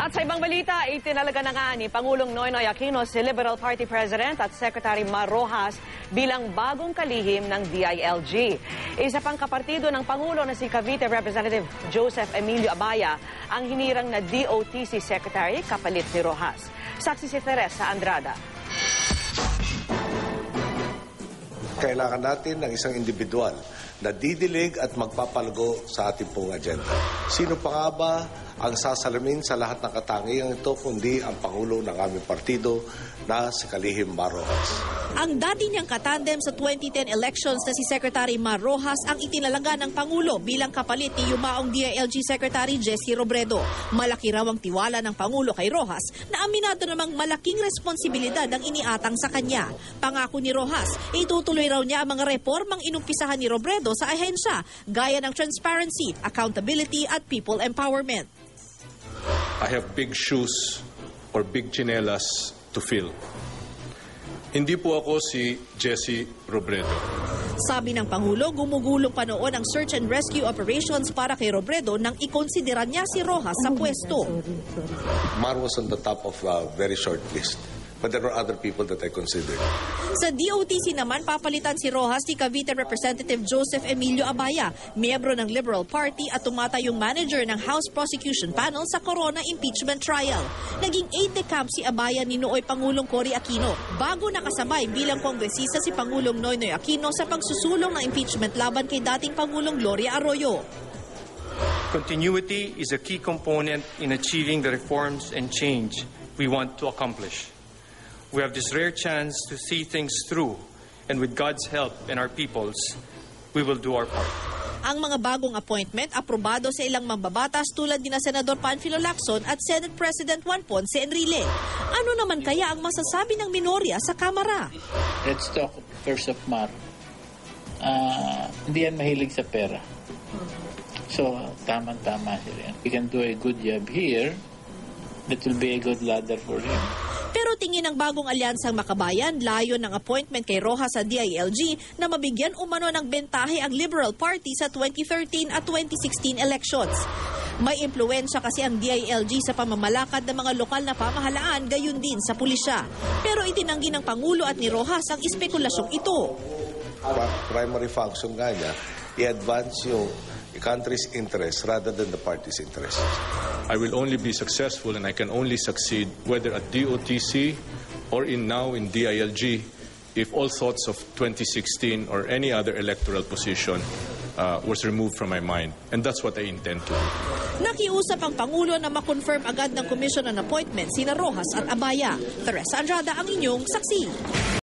At sa ibang balita, itinalaga na nga ni Pangulong Noynoy Aquino si Liberal Party President at Secretary Mar Rojas bilang bagong kalihim ng DILG. Isa pang kapartido ng Pangulo na si Cavite Representative Joseph Emilio Abaya ang hinirang na DOTC Secretary kapalit ni Rojas. Saksi si Teresa Andrada. Kailangan natin ng isang individual na didilig at magpapalago sa ating pong agenda. Sino pa nga ba ang sasalamin sa lahat ng katangian ito kundi ang Pangulo ng aming partido na si Kalihim Mar Rojas. Ang dati niyang katandem sa 2010 elections na si Secretary Mar Rojas ang itinalaga ng Pangulo bilang kapalit ni yumaong DILG Secretary Jessie Robredo. Malaki raw ang tiwala ng Pangulo kay Rojas na aminado namang malaking responsibilidad ang iniatang sa kanya. Pangako ni Rojas, itutuloy raw niya ang mga reformang inumpisahan ni Robredo sa ahensya gaya ng transparency, accountability at people empowerment. I have big shoes or big chinelas to fill. Hindi po ako si Jessie Robredo. Sabi ng Pangulo, gumugulong pa noon ang search and rescue operations para kay Robredo nang ikonsidera niya si Rojas sa pwesto. Mar was on the top of a very short list. But there were other people that I considered. Sa DOTC naman, papalitan si Rojas ni Cavite Representative Joseph Emilio Abaya, miyembro ng Liberal Party at tumatayong manager ng House Prosecution Panel sa Corona Impeachment Trial. Naging aide-de-camp si Abaya ni nooy Pangulong Cory Aquino bago nakasabay bilang kongresista si Pangulong Noynoy Aquino sa pagsusulong ng impeachment laban kay dating Pangulong Gloria Arroyo. Continuity is a key component in achieving the reforms and change we want to accomplish. We have this rare chance to see things through, and with God's help and our people's, we will do our part. Ang mga bagong appointment aprobado sa ilang mambabatas tulad ni na Senador Panfilo Lacson at Senate President Juan Ponce Enrile. Ano naman kaya ang masasabi ng minorya sa Kamara? Let's talk first of Mar. Hindi yan mahilig sa pera. So, tama-tama sila. We can do a good job here. That will be a good ladder for him. Pero tingin ng bagong alyansang Makabayan, layo ng appointment kay Rojas sa DILG na mabigyan umano ng bentahe ang Liberal Party sa 2013 at 2016 elections. May impluwensya kasi ang DILG sa pamamalakad ng mga lokal na pamahalaan, gayon din sa pulisya. Pero itinanggi ng Pangulo at ni Rojas ang espekulasyong ito. Primary function nga niya, i-advance yung country's interest rather than the party's interest. I will only be successful and I can only succeed whether at DOTC or now in DILG if all thoughts of 2016 or any other electoral position was removed from my mind. And that's what I intend to do. Nakiusap ang Pangulo na makonfirm agad ng Commission on Appointments sina Rojas at Abaya. Teresa Andrada ang inyong saksi.